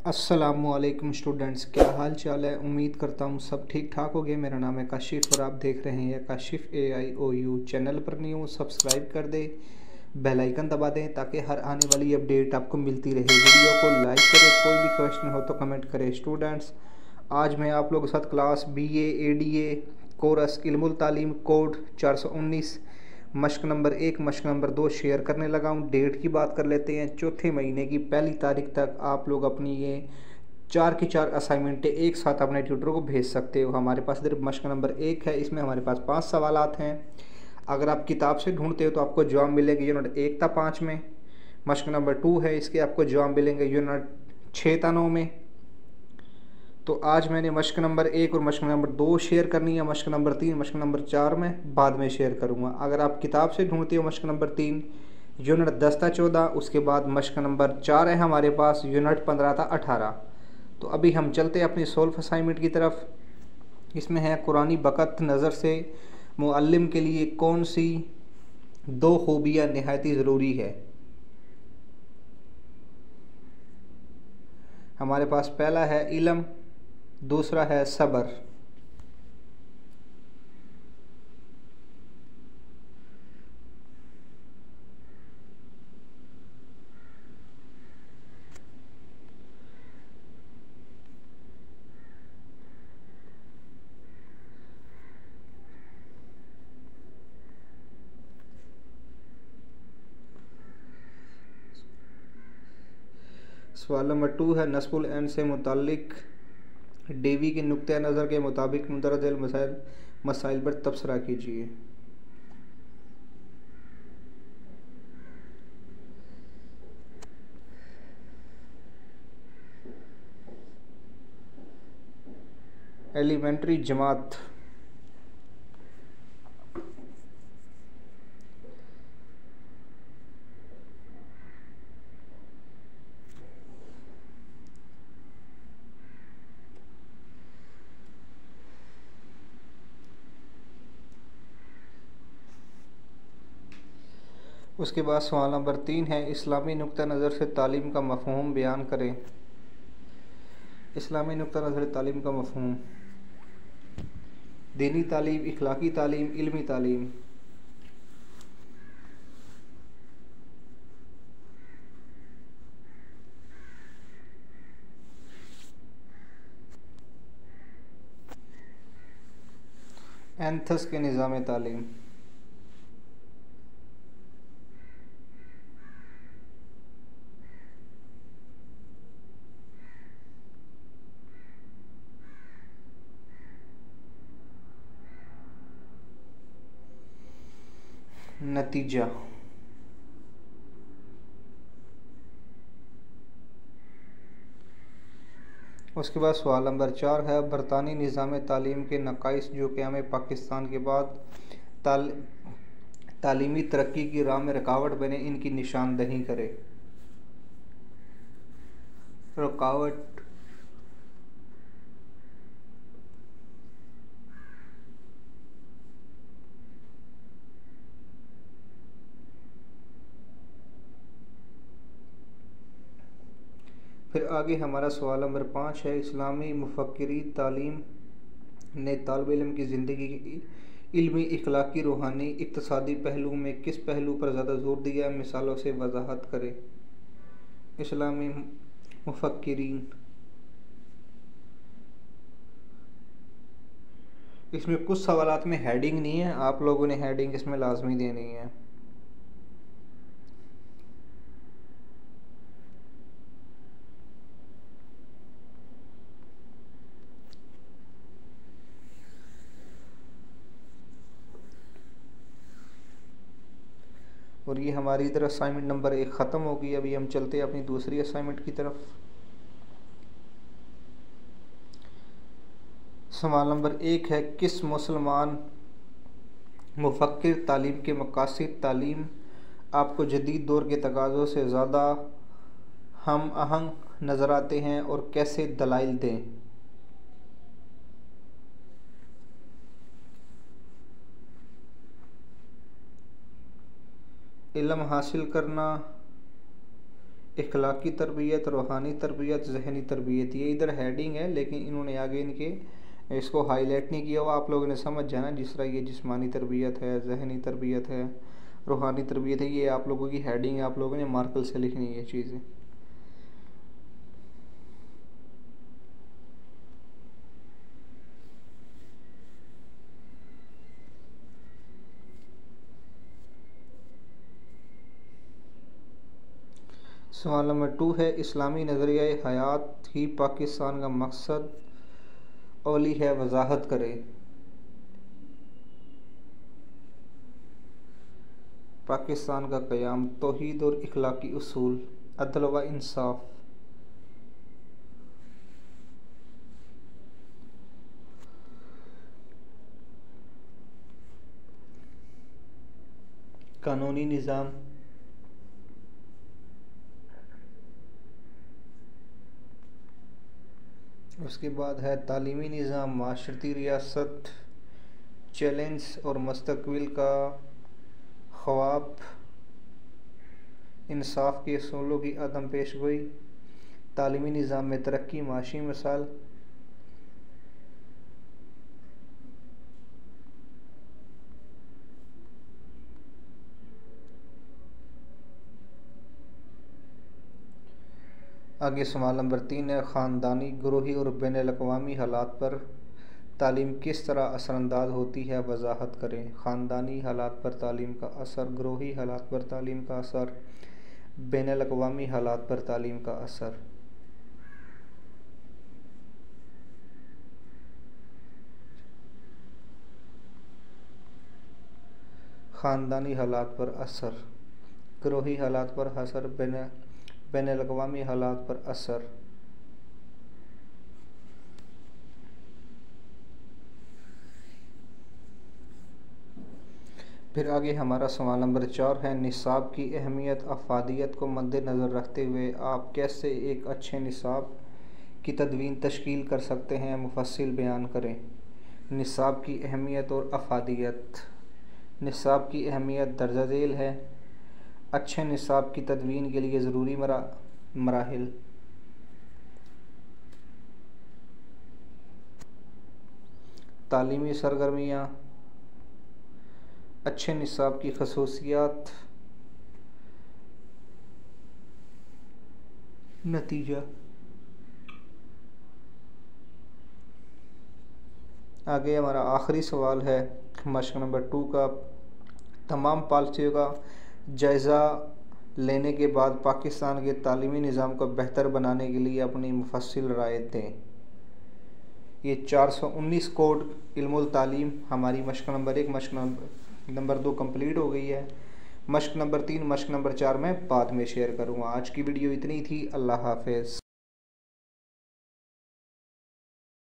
अस्सलामुअलैकुम स्टूडेंट्स, क्या हाल चाल है। उम्मीद करता हूँ सब ठीक ठाक हो गए। मेरा नाम है काशिफ़ और आप देख रहे हैं काशिफ़ AIOU। चैनल पर न्यू हो सब्सक्राइब कर दें, बेल आइकन दबा दें ताकि हर आने वाली अपडेट आपको मिलती रहे। वीडियो को लाइक करें, कोई भी क्वेश्चन हो तो कमेंट करें। स्टूडेंट्स, आज मैं आप लोगों के साथ क्लास BA ADA कोरस इल्मुल तालीम कोड 419 मश्क नंबर 1 मश्क नंबर 2 शेयर करने लगा हूँ। डेट की बात कर लेते हैं। चौथे महीने की 1 तारीख तक आप लोग अपनी ये 4 की 4 असाइनमेंटें एक साथ अपने ट्यूटर को भेज सकते हो। हमारे पास इधर मश्क नंबर 1 है, इसमें हमारे पास 5 सवालात हैं। अगर आप किताब से ढूंढते हो तो आपको जवाब मिलेंगे यूनिट 1 था 5 में। मश्क नंबर 2 है, इसके आपको जवाब मिलेंगे यूनिट 6 था 9 में। तो आज मैंने मश्क नंबर 1 और मश्क नंबर 2 शेयर करनी है। मश्क नंबर 3 मश्क नंबर 4 में बाद में शेयर करूँगा। अगर आप किताब से ढूंढते हो मश्क नंबर 3 यूनिट 10 था 14, उसके बाद मश्क नंबर 4 है हमारे पास यूनिट 15 था 18। तो अभी हम चलते हैं अपनी सोल्व असाइनमेंट की तरफ। इसमें है कुरानी बकत नज़र से मुअल्लिम के लिए कौन सी 2 खूबियाँ नहायती ज़रूरी है। हमारे पास पहला है इल्म, दूसरा है सब्र। सवाल नंबर 2 है नस्बुल एन से मुतालिक डेवी के नुक्ते नज़र के मुताबिक मुंदरज मसाइल मसाइल पर तबसरा कीजिए। एलिमेंट्री जमात, उसके बाद सवाल नंबर 3 है इस्लामी नुक्ता नज़र से तालीम का मफ़हूम बयान करें। इस्लामी नुक्ता नज़र से तालीम का मफ़हूम: दीनी तालीम, इखलाकी तालीम, इल्मी तालीम। एंथस के निज़ाम तालीम। नतीजा: उसके बाद सवाल नंबर 4 है बरतानी निज़ाम तालीम के नकाइस जो क़याम पाकिस्तान के बाद तालीमी तरक्की की राह में रुकावट बने, इनकी निशानदही करें। रुकावट: फिर आगे हमारा सवाल नंबर 5 है इस्लामी मुफक्किरी तालीम ने तालिब इल्म की ज़िंदगी की इल्मी, इखलाकी, रूहानी, इक़्तिसादी पहलू में किस पहलू पर ज़्यादा ज़ोर दिया है, मिसालों से वजाहत करें। इस्लामी मुफक्किरीन, इसमें कुछ सवालात में हेडिंग नहीं है, आप लोगों ने हेडिंग इसमें लाजमी देनी है। और ये हमारी इधर असाइनमेंट नंबर 1 ख़त्म हो गई। अभी हम चलते हैं अपनी दूसरी असाइनमेंट की तरफ। सवाल नंबर 1 है किस मुसलमान मुफक्किर तालीम के मकासद तालीम आपको जदीद दौर के तकाज़ों से ज़्यादा हम आहंग नज़र आते हैं और कैसे दलाइल दें। इल्म हासिल करना, इखलाकी तरबियत, रूहानी तरबियत, जहनी तरबियत, ये इधर हेडिंग है, लेकिन इन्होंने आगे इनके इसको हाईलाइट नहीं किया हुआ। आप लोगों ने समझ जाना, जिस तरह ये जिस्मानी तरबियत है, जहनी तरबियत है, रूहानी तरबियत है, ये आप लोगों की हेडिंग है, आप लोगों ने मार्कर से लिखनी है ये चीज़ें। सवाल नंबर 2 है, इस्लामी नज़रिया हयात ही पाकिस्तान का मकसद औली है, वजाहत करें। पाकिस्तान का क़याम, तौहीद और इखलाकी उसूल, अदल व इंसाफ, कानूनी निज़ाम, उसके बाद है तालीमी निज़ाम, माशरती रियासत, चैलेंज और मुस्तकबिल का ख्वाब, इंसाफ के असूलों की अदम पेशगोई, तालीमी निज़ाम में तरक्की, माशी मसाल, आगे सवाल नंबर 3 है, ख़ानदानी, ग्रोही और बैनुल-अक़वामी हालात पर तालीम किस तरह असरअंदाज होती है, वजाहत करें। ख़ानदानी हालात पर तालीम का असर, ग्रोही हालात पर तालीम का असर, बैनुल-अक़वामी हालात पर तालीम का असर। ख़ानदानी हालात पर असर, ग्रोही हालात पर असर, बैनुल-अक़वामी हालात पर असर। फिर आगे हमारा सवाल नंबर 4 है, निसाब की अहमियत, अफादियत को मद्देनज़र रखते हुए आप कैसे एक अच्छे निसाब की तदवीन तश्कील कर सकते हैं, मुफस्सिल बयान करें। निसाब की अहमियत और अफादियत। निसाब की अहमियत दर्ज झेल है। अच्छे निसाब की तदवीन के लिए ज़रूरी मराहिल। तालीमी सरगर्मियाँ, अच्छे निसाब की खसूसियात, नतीजा। आगे हमारा आखिरी सवाल है मशक नंबर 2 का, तमाम पॉलिसियों का जायज़ा लेने के बाद पाकिस्तान के तालीमी निज़ाम को बेहतर बनाने के लिए अपनी मुफस्सिल राय दें। ये 419 कोड इल्मुल तालीम हमारी मशक नंबर 1, मशक नंबर 2 कंप्लीट हो गई है। मशक नंबर 3, मशक नंबर 4 मैं बाद में शेयर करूँगा। आज की वीडियो इतनी थी। अल्लाह हाफ़िज़।